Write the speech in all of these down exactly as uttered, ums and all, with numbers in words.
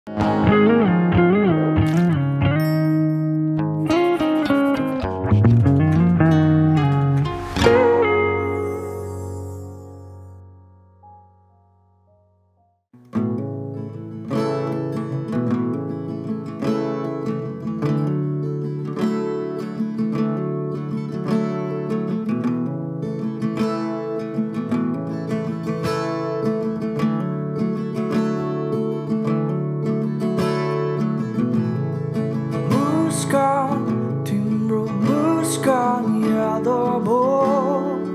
तिम्रो मुस्कान याद भयो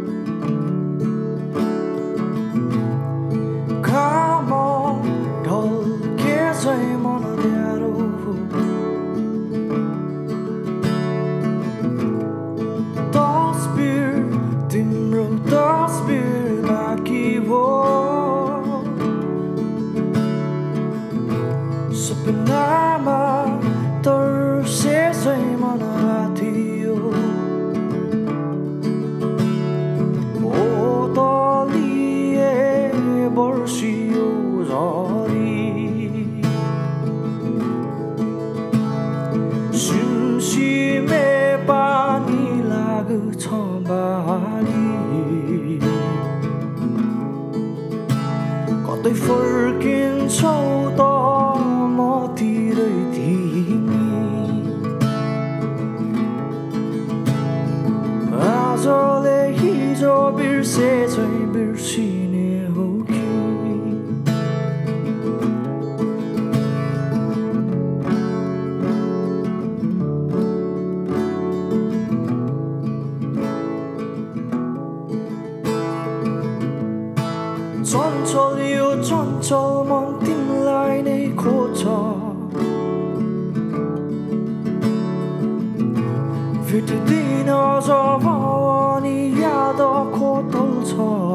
घाम ढल्के चाहिँ मन न्यारो तस्बिर तिम्रो तस्बिर बाँकी भयो सपनामा तर्से चाहिँ मन थियो ओतलिए बर्सियो झरी सिमसिमे पानी लाग्छ बारी कतै फर्किन्छौ त मतिरै आजले हिजो बिर्से चाहिँ बिर्सिने हो कि चञ्चल यो चञ्चल मन तिमीलाई नै खोज्छ भेट्दिन जब अनि याद खोतल्छ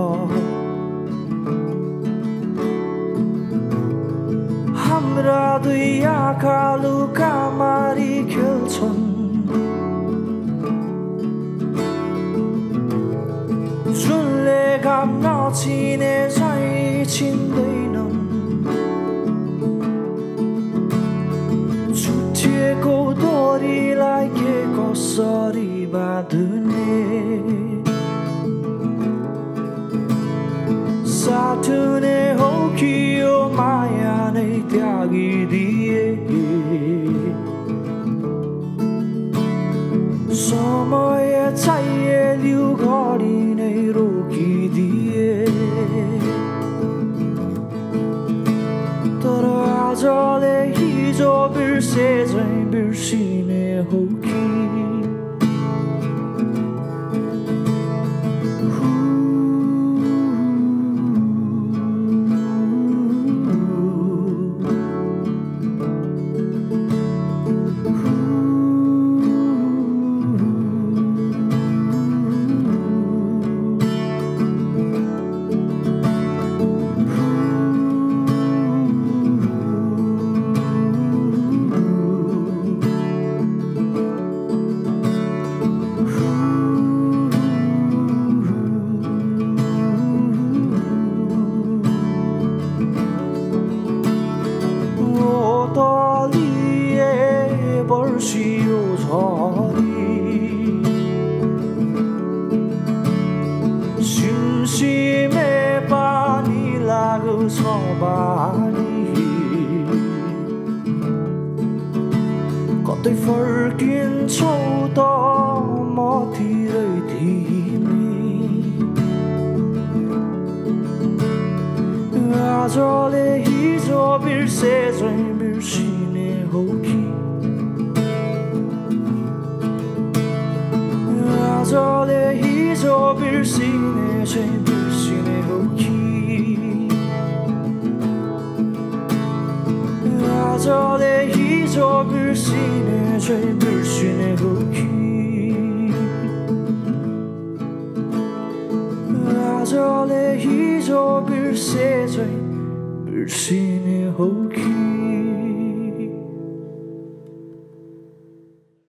हाम्रा दुई आँखा लुका मारी खेल्छन् जुनले घाम नचिने चाहिँ चिन्दैनन् छुटिएको डोरीलाई के कसरी बाँध्ने साट्ने हो कि यो माया नै त्यागिदिए समय चाहिए लिउ घडी नै रोकिदिए तर आजले हिजो बिर्से चाहिँ बिर्सिने हो कि बर्सियो झरी सिमसिमे पानी लाग्छ बारी कतै फर्किन्छौ त मतिरै तिमी आजले हिजो बिर्से चाहिँ बिर्सिने हो कि आजले हिजो बिर्सिने चाहिँ बिर्सिने हो कि आजले हिजो बिर्सिने चाहिँ बिर्सिने हो कि आजले हिजो बिर्से चाहिँ बिर्सिने हो